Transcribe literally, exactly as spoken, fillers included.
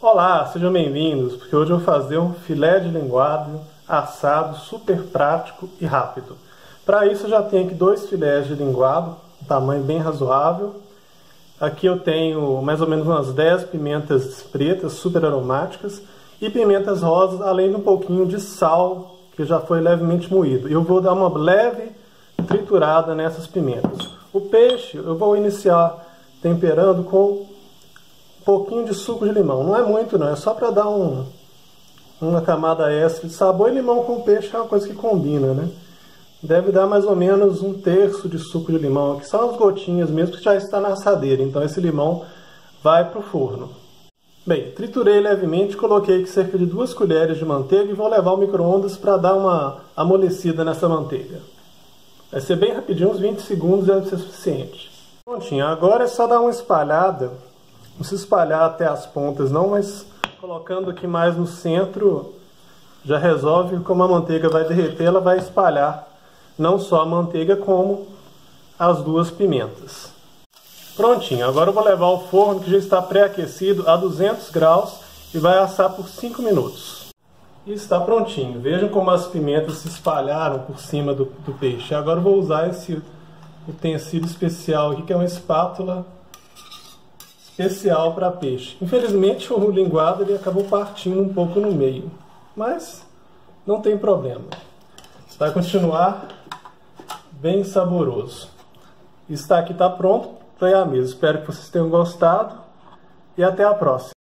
Olá, sejam bem-vindos, porque hoje eu vou fazer um filé de linguado assado super prático e rápido. Para isso eu já tenho aqui dois filés de linguado, um tamanho bem razoável. Aqui eu tenho mais ou menos umas dez pimentas pretas super aromáticas e pimentas rosas, além de um pouquinho de sal que já foi levemente moído. Eu vou dar uma leve triturada nessas pimentas. O peixe eu vou iniciar temperando com um pouquinho de suco de limão. Não é muito não, é só para dar um, uma camada extra de sabor. E limão com peixe é uma coisa que combina, né? Deve dar mais ou menos um terço de suco de limão, aqui são umas gotinhas mesmo que já está na assadeira, então esse limão vai para o forno. Bem, triturei levemente, coloquei aqui cerca de duas colheres de manteiga e vou levar ao micro-ondas para dar uma amolecida nessa manteiga. Vai ser bem rapidinho, uns vinte segundos deve ser suficiente. Prontinho, agora é só dar uma espalhada, não se espalhar até as pontas não, mas colocando aqui mais no centro já resolve. Como a manteiga vai derreter, ela vai espalhar não só a manteiga como as duas pimentas. Prontinho, agora eu vou levar ao forno que já está pré-aquecido a duzentos graus e vai assar por cinco minutos. E está prontinho, vejam como as pimentas se espalharam por cima do, do peixe. Agora eu vou usar esse utensílio especial aqui, que é uma espátula especial para peixe. Infelizmente o linguado ele acabou partindo um pouco no meio, mas não tem problema. Vai continuar bem saboroso. Está aqui, está pronto para ir à mesa. Espero que vocês tenham gostado e até a próxima.